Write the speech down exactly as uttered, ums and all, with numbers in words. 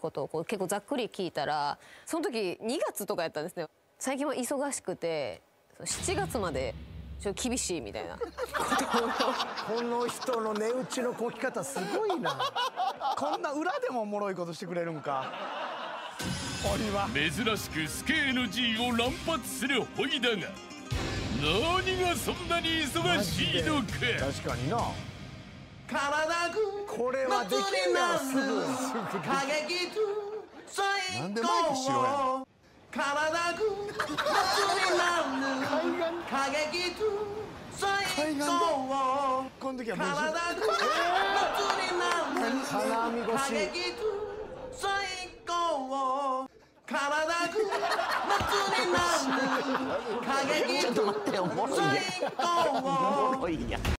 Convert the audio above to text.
ことをこう結構ざっくり聞いたら、その時にがつとかやったんですね。最近は忙しくてしちがつまでちょっと厳しいみたいなこの人の値打ちのこき方すごいな。こんな裏でもおもろいことしてくれるんか。 珍しくスケーヌ G を乱発するホイだが、何がそんなに忙しいのか。 確かにな。 これはできるやろすぐ。 なんでマイクしようやん。海岸でこの時は金網越し。 ちょっと待って、おもろいやん。おもろいやん。